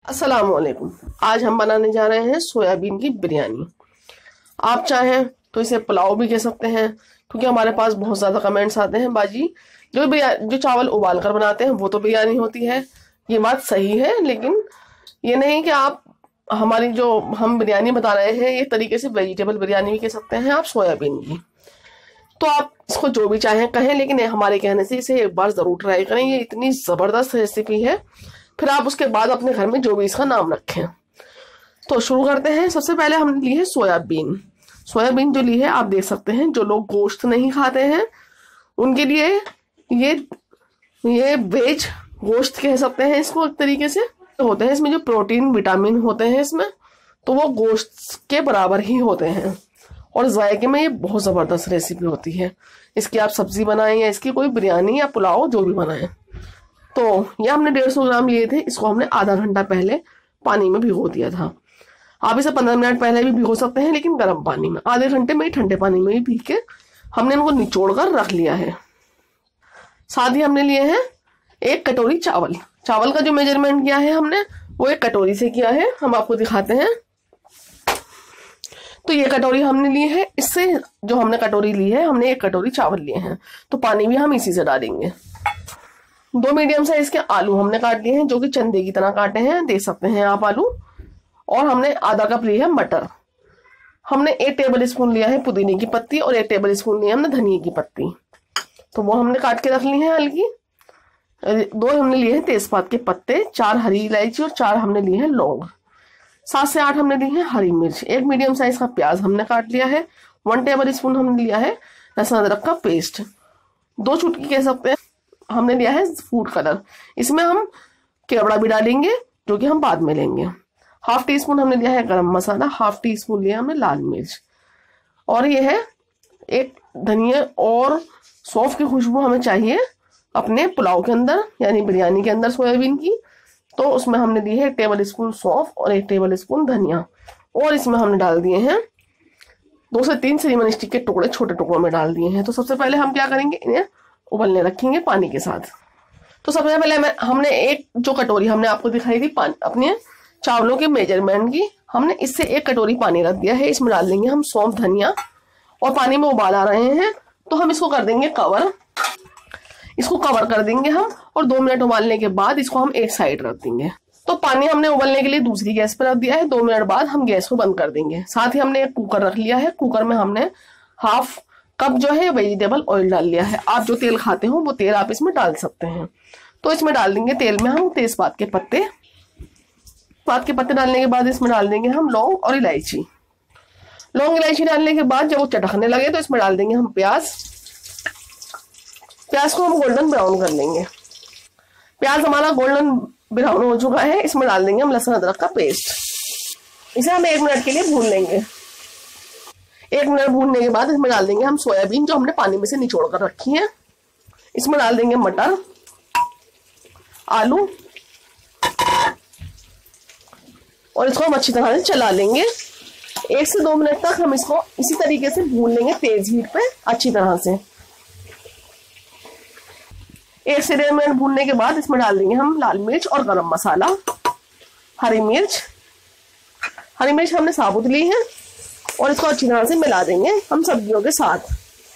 अस्सलामुअलैकुम। आज हम बनाने जा रहे हैं सोयाबीन की बिरयानी। आप चाहें तो इसे पुलाव भी कह सकते हैं, क्योंकि हमारे पास बहुत ज़्यादा कमेंट्स आते हैं बाजी जो चावल उबाल कर बनाते हैं वो तो बिरयानी होती है। ये बात सही है, लेकिन ये नहीं कि आप हमारी जो हम बिरयानी बता रहे हैं ये तरीके से वेजिटेबल बिरयानी भी कह सकते हैं आप सोयाबीन की। तो आप इसको जो भी चाहें कहें, लेकिन हमारे कहने से इसे एक बार ज़रूर ट्राई करें। ये इतनी ज़बरदस्त रेसिपी है, फिर आप उसके बाद अपने घर में जो भी इसका नाम रखें। तो शुरू करते हैं। सबसे पहले हमने ली है सोयाबीन। सोयाबीन जो ली है आप देख सकते हैं, जो लोग गोश्त नहीं खाते हैं उनके लिए ये वेज गोश्त कह सकते हैं इसको एक तरीके से। तो होते हैं इसमें जो प्रोटीन विटामिन होते हैं इसमें, तो वो गोश्त के बराबर ही होते हैं और जायके में ये बहुत ज़बरदस्त रेसिपी होती है। इसकी आप सब्जी बनाएं या इसकी कोई बिरयानी या पुलाव जो भी बनाएं। तो ये हमने 150 ग्राम लिए थे। इसको हमने आधा घंटा पहले पानी में भिगो दिया था। आप इसे 15 मिनट पहले भी भिगो सकते हैं, लेकिन गर्म पानी में। आधे घंटे में ही ठंडे पानी में ही भीग के हमने इनको निचोड़ कर रख लिया है। साथ ही हमने लिए हैं 1 कटोरी चावल। चावल का जो मेजरमेंट किया है हमने वो 1 कटोरी से किया है। हम आपको दिखाते हैं। तो ये कटोरी हमने ली है। इससे जो हमने कटोरी ली है, हमने 1 कटोरी चावल लिए हैं, तो पानी भी हम इसी से डालेंगे। 2 मीडियम साइज के आलू हमने काट लिए हैं, जो कि चंदे की तरह काटे हैं, देख सकते हैं आप आलू। और हमने आधा कप लिया है मटर। हमने 1 टेबल स्पून लिया है पुदीने की पत्ती और 1 टेबल स्पून लिया हमने धनिया की पत्ती, तो वो हमने काट के रख ली है हल्की। 2 हमने लिए हैं तेजपात के पत्ते, 4 हरी इलायची और 4 हमने लिए हैं लौंग। 7 से 8 हमने ली है हरी मिर्च। 1 मीडियम साइज का प्याज हमने काट लिया है। 1 टेबल स्पून हमने लिया है लहसुन अदरक का पेस्ट। 2 चुटकी कह सकते हैं हमने लिया है फूड कलर। इसमें हम केवड़ा भी डालेंगे, जो कि हम बाद में लेंगे। 1/2 टीस्पून हमने लिया है गरम मसाला। 1/2 टीस्पून लिया हमने लाल मिर्च। और ये है एक धनिया और सौंफ की खुशबू हमें चाहिए अपने पुलाव के अंदर, यानी बिरयानी के अंदर सोयाबीन की। तो उसमें हमने ली है 1 टेबल स्पून सौंफ और 1 टेबल स्पून धनिया। और इसमें हमने डाल दिए हैं 2 से 3 सिनेमन स्टिक के टुकड़े छोटे टुकड़ों में डाल दिए हैं। तो सबसे पहले हम क्या करेंगे, इन्हें उबलने रखेंगे पानी के साथ। तो सबसे पहले हमने एक जो कटोरी हमने आपको दिखाई थी अपने चावलों के मेजरमेंट की, हमने इससे 1 कटोरी पानी रख दिया है। इसमें डाल देंगे हम सौंफ धनिया और पानी में उबाल आ रहे हैं, तो हम इसको कर देंगे कवर। इसको कवर कर देंगे हम और 2 मिनट उबालने के बाद इसको हम एक साइड रख देंगे। तो पानी हमने उबलने के लिए दूसरी गैस पर रख दिया है। 2 मिनट बाद हम गैस को बंद कर देंगे। साथ ही हमने एक कुकर रख लिया है। कुकर में हमने 1/2 कप जो है वेजिटेबल ऑयल डाल लिया है। आप जो तेल खाते हो वो तेल आप इसमें डाल सकते हैं। तो इसमें डाल देंगे तेल में हम तेजपात के पत्ते। तेजपात के पत्ते डालने के बाद इसमें डाल देंगे हम लौंग और इलायची। लौंग इलायची डालने के बाद जब वो चटकने लगे तो इसमें डाल देंगे हम प्याज। प्याज को हम गोल्डन ब्राउन कर लेंगे। प्याज हमारा गोल्डन ब्राउन हो चुका है। इसमें डाल देंगे हम लहसुन अदरक का पेस्ट। इसे हम 1 मिनट के लिए भून लेंगे। 1 मिनट भूनने के बाद इसमें डाल देंगे हम सोयाबीन, जो हमने पानी में से निचोड़ कर रखी है। इसमें डाल देंगे मटर, आलू और इसको हम अच्छी तरह से चला लेंगे। 1 से 2 मिनट तक हम इसको इसी तरीके से भून लेंगे तेज हीट पे अच्छी तरह से। 1 से 1.5 मिनट भूनने के बाद इसमें डाल देंगे हम लाल मिर्च और गरम मसाला। हरी मिर्च हमने साबुत ली है और इसको अच्छी तरह से मिला देंगे हम सब्जियों के साथ।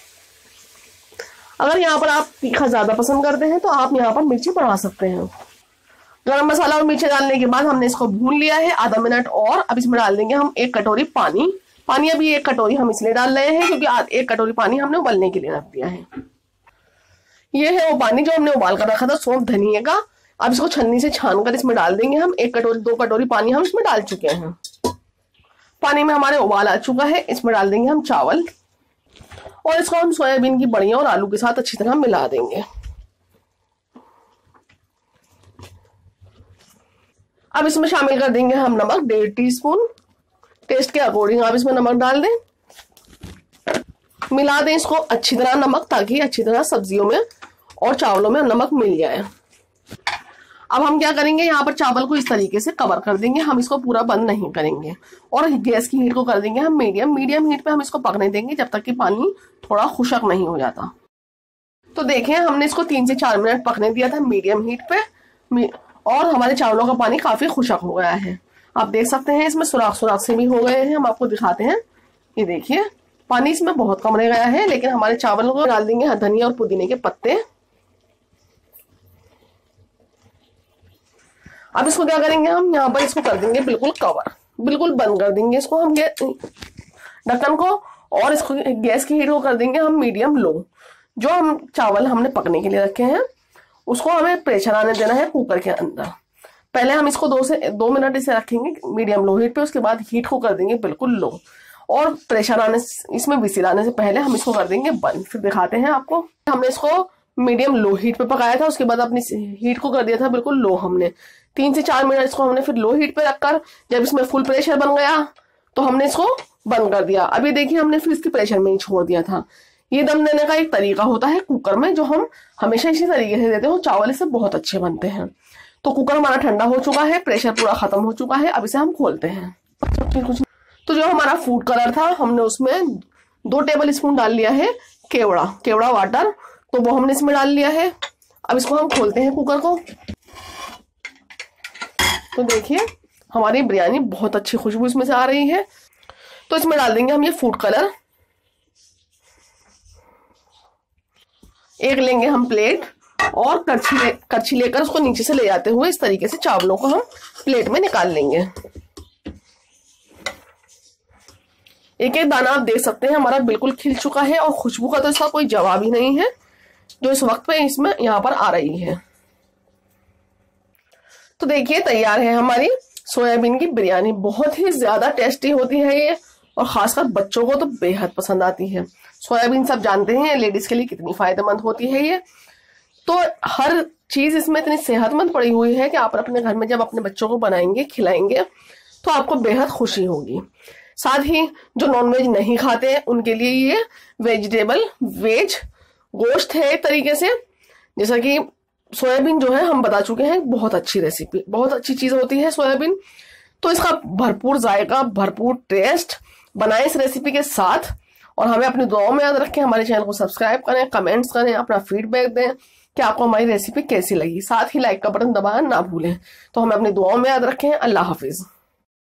अगर यहाँ पर आप तीखा ज्यादा पसंद करते हैं तो आप यहाँ पर मिर्ची बढ़ा सकते हैं। गरम मसाला और मिर्ची डालने के बाद हमने इसको भून लिया है आधा मिनट और। अब इसमें डाल देंगे हम 1 कटोरी पानी। पानी अभी 1 कटोरी हम इसलिए डाल रहे हैं क्योंकि 1 कटोरी पानी हमने उबलने के लिए रख दिया है। ये है वो पानी जो हमने उबाल कर रखा था सौंफ धनिया का। अब इसको छन्नी से छान कर इसमें डाल देंगे हम। 1 कटोरी 2 कटोरी पानी हम इसमें डाल चुके हैं। पानी में हमारे उबाल आ चुका है। इसमें डाल देंगे हम चावल और इसको हम सोयाबीन की बड़ियां और आलू के साथ अच्छी तरह मिला देंगे। अब इसमें शामिल कर देंगे हम नमक 1.5 टीस्पून। टेस्ट के अकॉर्डिंग आप इसमें नमक डाल दें। मिला दें इसको अच्छी तरह नमक, ताकि अच्छी तरह सब्जियों में और चावलों में नमक मिल जाए। अब हम क्या करेंगे, यहाँ पर चावल को इस तरीके से कवर कर देंगे। हम इसको पूरा बंद नहीं करेंगे और गैस की हीट को कर देंगे हम मीडियम हीट पे हम इसको पकने देंगे जब तक कि पानी थोड़ा खुशक नहीं हो जाता। तो देखें हमने इसको 3 से 4 मिनट पकने दिया था मीडियम हीट पे और हमारे चावलों का पानी काफी खुशक हो गया है। आप देख सकते हैं इसमें सुराख सुराख से भी हो गए हैं। हम आपको दिखाते हैं, ये देखिए पानी इसमें बहुत कम रह गया है। लेकिन हमारे चावलों को डाल देंगे धनिया और पुदीने के पत्ते। अब इसको क्या करेंगे, हम यहाँ पर इसको कर देंगे बिल्कुल कवर, बिल्कुल बंद कर देंगे इसको हम ढक्कन को। और इसको गैस की हीट को कर देंगे हम मीडियम लो। जो हम चावल हमने पकने के लिए रखे हैं उसको हमें प्रेशर आने देना है कुकर के अंदर। पहले हम इसको 2 मिनट इसे रखेंगे मीडियम लो हीट पे, उसके बाद हीट को कर देंगे बिल्कुल लो। और प्रेशर आने, इसमें विसिल आने से पहले हम इसको कर देंगे बंद। फिर दिखाते हैं आपको। हमने इसको मीडियम लो हीट पे पकाया था, उसके बाद अपनी हीट को कर दिया था बिल्कुल लो। हमने 3 से 4 मिनट इसको हमने फिर लो हीट पे रखकर जब इसमें फुल प्रेशर बन गया तो हमने इसको बंद कर दिया। अभी देखिए हमने फिर इसके प्रेशर में ही छोड़ दिया था। ये दम देने का एक तरीका होता है कुकर में, जो हम हमेशा इसी तरीके से देते हैं। चावल इससे बहुत अच्छे बनते हैं। तो कुकर हमारा ठंडा हो चुका है, प्रेशर पूरा खत्म हो चुका है। अब इसे हम खोलते हैं। तो जो हमारा फूड कलर था हमने उसमें 2 टेबल स्पून डाल लिया है केवड़ा वाटर, तो वो हमने इसमें डाल लिया है। अब इसको हम खोलते हैं कुकर को। तो देखिए हमारी बिरयानी बहुत अच्छी खुशबू इसमें से आ रही है। तो इसमें डाल देंगे हम ये फूड कलर। एक लेंगे हम प्लेट और करछी लेकर उसको नीचे से ले जाते हुए इस तरीके से चावलों को हम प्लेट में निकाल लेंगे। एक एक दाना आप देख सकते हैं हमारा बिल्कुल खिल चुका है और खुशबू का तो इसका कोई जवाब ही नहीं है जो इस वक्त पे इसमें यहाँ पर आ रही है। तो देखिए तैयार है हमारी सोयाबीन की बिरयानी। बहुत ही ज्यादा टेस्टी होती है ये, और खासकर बच्चों को तो बेहद पसंद आती है। सोयाबीन सब जानते हैं लेडीज के लिए कितनी फायदेमंद होती है ये। तो हर चीज इसमें इतनी सेहतमंद पड़ी हुई है कि आप अपने घर में जब अपने बच्चों को बनाएंगे खिलाएंगे तो आपको बेहद खुशी होगी। साथ ही जो नॉनवेज नहीं खाते उनके लिए ये वेज गोश्त है एक तरीके से। जैसा कि सोयाबीन जो है हम बता चुके हैं बहुत अच्छी रेसिपी, बहुत अच्छी चीज होती है सोयाबीन। तो इसका भरपूर जायका, भरपूर टेस्ट बनाए इस रेसिपी के साथ। और हमें अपनी दुआओं में याद रखें, हमारे चैनल को सब्सक्राइब करें, कमेंट्स करें, अपना फीडबैक दें कि आपको हमारी रेसिपी कैसी लगी। साथ ही लाइक का बटन दबाना ना भूलें। तो हमें अपनी दुआओं में याद रखें। अल्लाह हाफिज।